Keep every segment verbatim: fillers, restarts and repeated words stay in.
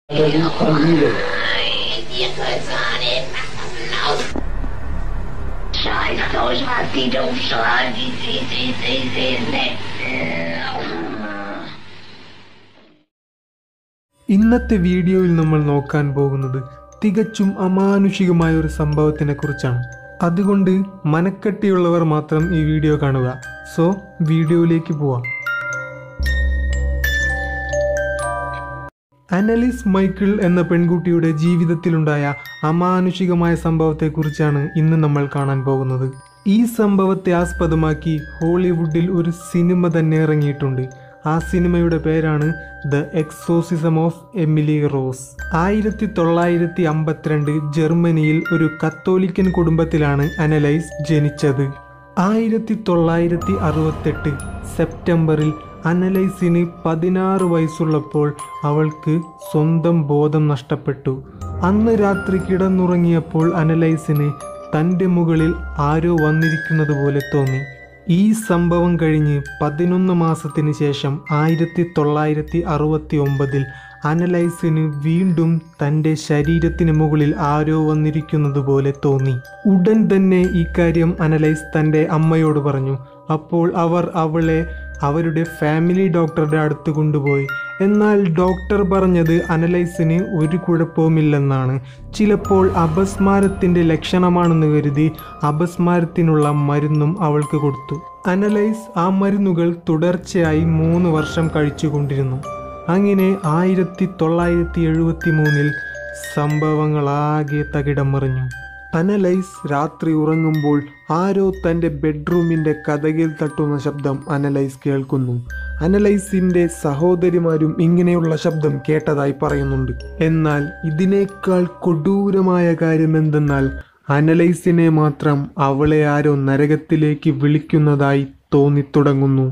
ഇന്നത്തെ വീഡിയോയിൽ നമ്മൾ നോക്കാൻ പോകുന്നത് തികച്ചും അമാനുഷികമായ ഒരു സംഭവത്തിനെ കുറിച്ചാണ്. അതുകൊണ്ട് മനക്കട്ടിയുള്ളവർ മാത്രം ഈ വീഡിയോ കാണുക. സോ വീഡിയോയിലേക്ക് പോവാം. അനലിസ് മൈക്കിൾ എന്ന പെൺകുട്ടിയുടെ ജീവിതത്തിലുണ്ടായ അമാനുഷികമായ സംഭവത്തെക്കുറിച്ചാണ് ഇന്ന് നമ്മൾ കാണാൻ പോകുന്നത്. ഈ സംഭവത്തെ ആസ്പദമാക്കി ഹോളിവുഡിൽ ഒരു സിനിമ തന്നെ ഇറങ്ങിയിട്ടുണ്ട്. ആ സിനിമയുടെ പേരാണ് the exorcism of Emily Rose. ആയിരത്തി തൊള്ളായിരത്തി അമ്പത്തിരണ്ട് ജർമ്മനിയിൽ ഒരു കത്തോലിക്കൻ കുടുംബത്തിലാണ് അനലൈസ് ജനിച്ചത്. ആയിരത്തി തൊള്ളായിരത്തി അറുപത്തെട്ട് സെപ്റ്റംബറിൽ അനലൈസിന് പതിനാറ് വയസ്സുള്ളപ്പോൾ അവൾക്ക് സ്വന്തം ബോധം നഷ്ടപ്പെട്ടു. അന്ന് രാത്രി കിടന്നുറങ്ങിയപ്പോൾ അനലൈസിന് തൻ്റെ മുകളിൽ ആരോ വന്നിരിക്കുന്നത് പോലെ തോന്നി. ഈ സംഭവം കഴിഞ്ഞ് പതിനൊന്ന് മാസത്തിന് ശേഷം ആയിരത്തി തൊള്ളായിരത്തി അറുപത്തി ഒമ്പതിൽ അനലൈസിന് വീണ്ടും തൻ്റെ ശരീരത്തിന് മുകളിൽ ആരോ വന്നിരിക്കുന്നത് പോലെ തോന്നി. ഉടൻ തന്നെ ഈ കാര്യം അനലൈസ് തൻ്റെ അമ്മയോട് പറഞ്ഞു. അപ്പോൾ അവർ അവളെ അവരുടെ ഫാമിലി ഡോക്ടറുടെ അടുത്ത് കൊണ്ടുപോയി. എന്നാൽ ഡോക്ടർ പറഞ്ഞത് അനലൈസിന് ഒരു കുഴപ്പവുമില്ലെന്നാണ്. ചിലപ്പോൾ അപസ്മാരത്തിൻ്റെ ലക്ഷണമാണെന്ന് കരുതി അപസ്മാരത്തിനുള്ള മരുന്നും അവൾക്ക് കൊടുത്തു. അനലൈസ് ആ മരുന്നുകൾ തുടർച്ചയായി മൂന്ന് വർഷം കഴിച്ചുകൊണ്ടിരുന്നു. അങ്ങനെ ആയിരത്തി തൊള്ളായിരത്തി എഴുപത്തി മൂന്നിൽ സംഭവങ്ങളാകെ തകിടം മറിഞ്ഞു. അനലൈസ് രാത്രി ഉറങ്ങുമ്പോൾ ആരോ തൻ്റെ ബെഡ്റൂമിൻ്റെ കതകിൽ തട്ടുന്ന ശബ്ദം അനലൈസ് കേൾക്കുന്നു. അനലൈസിൻ്റെ സഹോദരിമാരും ഇങ്ങനെയുള്ള ശബ്ദം കേട്ടതായി പറയുന്നുണ്ട്. എന്നാൽ ഇതിനേക്കാൾ കൊടൂരമായ കാര്യം എന്തെന്നാൽ അനലൈസിനെ മാത്രം അവളെ ആരോ നരകത്തിലേക്ക് വിളിക്കുന്നതായി തോന്നിത്തുടങ്ങുന്നു.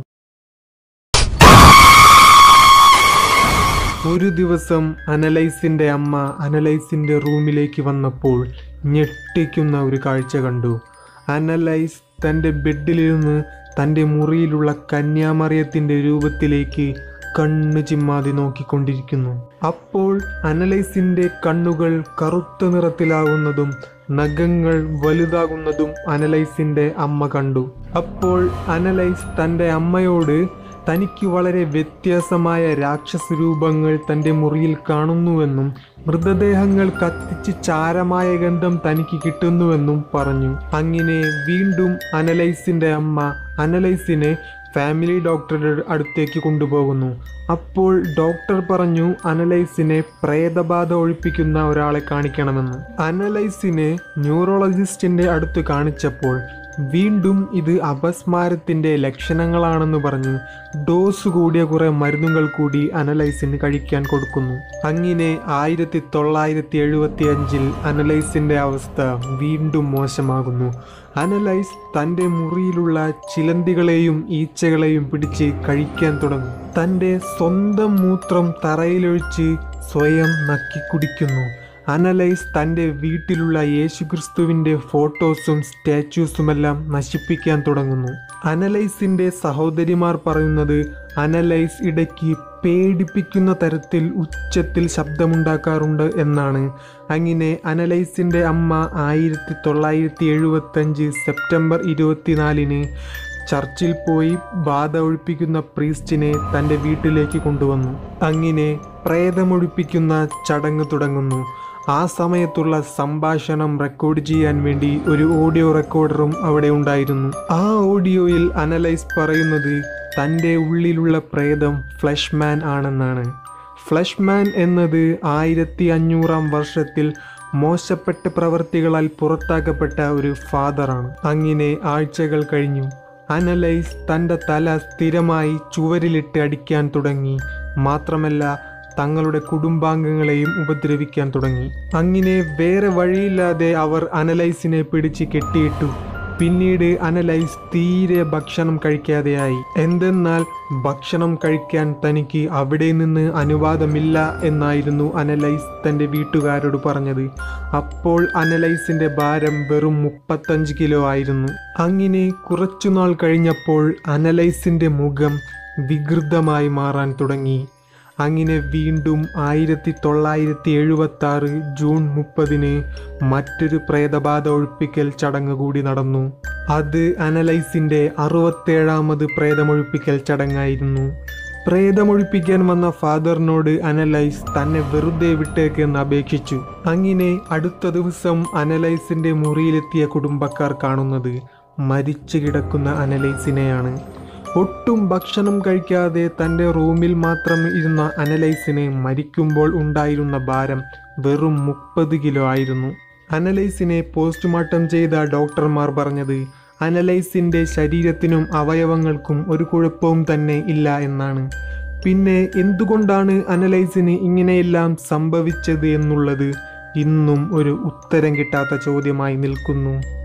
ഒരു ദിവസം അനലൈസിൻ്റെ അമ്മ അനലൈസിൻ്റെ റൂമിലേക്ക് വന്നപ്പോൾ ഞെട്ടിക്കുന്ന ഒരു കാഴ്ച കണ്ടു. അനലൈസ് തൻ്റെ ബെഡിലിരുന്ന് തൻ്റെ മുറിയിലുള്ള കന്യാമറിയത്തിൻ്റെ രൂപത്തിലേക്ക് കണ്ണ് ചിമ്മാതി നോക്കിക്കൊണ്ടിരിക്കുന്നു. അപ്പോൾ അനലൈസിൻ്റെ കണ്ണുകൾ കറുത്ത നിറത്തിലാകുന്നതും നഖങ്ങൾ വലുതാകുന്നതും അനലൈസിൻ്റെ അമ്മ കണ്ടു. അപ്പോൾ അനലൈസ് തൻ്റെ അമ്മയോട് തനിക്ക് വളരെ വ്യത്യാസമായ രാക്ഷസ രൂപങ്ങൾ തൻ്റെ മുറിയിൽ കാണുന്നുവെന്നും മൃതദേഹങ്ങൾ കത്തിച്ച് ചാരമായ ഗന്ധം തനിക്ക് കിട്ടുന്നുവെന്നും പറഞ്ഞു. അങ്ങനെ വീണ്ടും അനലൈസിൻ്റെ അമ്മ അനലൈസിനെ ഫാമിലി ഡോക്ടറുടെ അടുത്തേക്ക് കൊണ്ടുപോകുന്നു. അപ്പോൾ ഡോക്ടർ പറഞ്ഞു അനലൈസിനെ പ്രേതബാധ ഒഴിപ്പിക്കുന്ന ഒരാളെ കാണിക്കണമെന്ന്. അനലൈസിനെ ന്യൂറോളജിസ്റ്റിൻ്റെ അടുത്ത് കാണിച്ചപ്പോൾ വീണ്ടും ഇത് അപസ്മാരത്തിൻ്റെ ലക്ഷണങ്ങളാണെന്ന് പറഞ്ഞ് ഡോസ് കൂടിയ കുറേ മരുന്നുകൾ കൂടി അനലൈസിന് കഴിക്കാൻ കൊടുക്കുന്നു. അങ്ങനെ ആയിരത്തി തൊള്ളായിരത്തി എഴുപത്തി അഞ്ചിൽ അനലൈസിൻ്റെ അവസ്ഥ വീണ്ടും മോശമാകുന്നു. അനലൈസ് തൻ്റെ മുറിയിലുള്ള ചിലന്തികളെയും ഈച്ചകളെയും പിടിച്ച് കഴിക്കാൻ തുടങ്ങും. തൻ്റെ സ്വന്തം മൂത്രം തറയിലൊഴിച്ച് സ്വയം നക്കിക്കുടിക്കുന്നു. അനലൈസ് തൻ്റെ വീട്ടിലുള്ള യേശുക്രിസ്തുവിൻ്റെ ഫോട്ടോസും സ്റ്റാച്യൂസുമെല്ലാം നശിപ്പിക്കാൻ തുടങ്ങുന്നു. അനലൈസിൻ്റെ സഹോദരിമാർ പറയുന്നത് അനലൈസ് ഇടയ്ക്ക് പേടിപ്പിക്കുന്ന തരത്തിൽ ഉച്ചത്തിൽ ശബ്ദമുണ്ടാക്കാറുണ്ട് എന്നാണ്. അങ്ങനെ അനലൈസിൻ്റെ അമ്മ ആയിരത്തി തൊള്ളായിരത്തി എഴുപത്തഞ്ച് സെപ്റ്റംബർ ഇരുപത്തിനാലിന് ചർച്ചിൽ പോയി ബാധ ഒഴിപ്പിക്കുന്ന പ്രീസ്റ്റിനെ തൻ്റെ വീട്ടിലേക്ക് കൊണ്ടുവന്നു. അങ്ങനെ പ്രേതമൊഴിപ്പിക്കുന്ന ചടങ്ങ് തുടങ്ങുന്നു. ആ സമയത്തുള്ള സംഭാഷണം റെക്കോർഡ് ചെയ്യാൻ വേണ്ടി ഒരു ഓഡിയോ റെക്കോർഡറും അവിടെ ഉണ്ടായിരുന്നു. ആ ഓഡിയോയിൽ അനലൈസ് പറയുന്നത് തൻ്റെ ഉള്ളിലുള്ള പ്രേതം ഫ്ലഷ്മാൻ ആണെന്നാണ്. ഫ്ലഷ്മാൻ എന്നത് ആയിരത്തി അഞ്ഞൂറാം വർഷത്തിൽ മോശപ്പെട്ട പ്രവൃത്തികളാൽ പുറത്താക്കപ്പെട്ട ഒരു ഫാദറാണ്. അങ്ങനെ ആഴ്ചകൾ കഴിഞ്ഞു. അനലൈസ് തൻ്റെ തല സ്ഥിരമായി ചുവരിലിട്ട് അടിക്കാൻ തുടങ്ങി. മാത്രമല്ല തങ്ങളുടെ കുടുംബാംഗങ്ങളെയും ഉപദ്രവിക്കാൻ തുടങ്ങി. അങ്ങനെ വേറെ വഴിയില്ലാതെ അവർ അനലൈസിനെ പിടിച്ച് കെട്ടിയിട്ടു. പിന്നീട് അനലൈസ് തീരെ ഭക്ഷണം കഴിക്കാതെയായി. എന്തെന്നാൽ ഭക്ഷണം കഴിക്കാൻ തനിക്ക് അവിടെ നിന്ന് അനുവാദമില്ല എന്നായിരുന്നു അനലൈസ് തൻ്റെ വീട്ടുകാരോട് പറഞ്ഞത്. അപ്പോൾ അനലൈസിൻ്റെ ഭാരം വെറും മുപ്പത്തഞ്ച് കിലോ ആയിരുന്നു. അങ്ങനെ കുറച്ചുനാൾ കഴിഞ്ഞപ്പോൾ അനലൈസിൻ്റെ മുഖം വികൃതമായി മാറാൻ തുടങ്ങി. അങ്ങനെ വീണ്ടും ആയിരത്തി തൊള്ളായിരത്തി എഴുപത്തി ആറ് ജൂൺ മുപ്പതിന് മറ്റൊരു പ്രേതബാധ ഒഴിപ്പിക്കൽ ചടങ്ങ് കൂടി നടന്നു. അത് അനലൈസിൻ്റെ അറുപത്തേഴാമത് പ്രേതമൊഴിപ്പിക്കൽ ചടങ്ങായിരുന്നു. പ്രേതമൊഴിപ്പിക്കാൻ വന്ന ഫാദറിനോട് അനലൈസ് തന്നെ വെറുതെ വിട്ടേക്കെന്ന് അപേക്ഷിച്ചു. അങ്ങനെ അടുത്ത ദിവസം അനലൈസിൻ്റെ മുറിയിലെത്തിയ കുടുംബക്കാർ കാണുന്നത് മരിച്ചു കിടക്കുന്ന അനലൈസിനെയാണ്. ഒട്ടും ഭക്ഷണം കഴിക്കാതെ തൻ്റെ റൂമിൽ മാത്രം ഇരുന്ന അനലൈസിന് മരിക്കുമ്പോൾ ഉണ്ടായിരുന്ന ഭാരം വെറും മുപ്പത് കിലോ ആയിരുന്നു. അനലൈസിനെ പോസ്റ്റ്മോർട്ടം ചെയ്ത ഡോക്ടർമാർ പറഞ്ഞത് അനലൈസിൻ്റെ ശരീരത്തിനും അവയവങ്ങൾക്കും ഒരു കുഴപ്പവും തന്നെ ഇല്ല എന്നാണ്. പിന്നെ എന്തുകൊണ്ടാണ് അനലൈസിന് ഇങ്ങനെയെല്ലാം സംഭവിച്ചത് എന്നുള്ളത് ഇന്നും ഒരു ഉത്തരം കിട്ടാത്ത ചോദ്യമായി നിൽക്കുന്നു.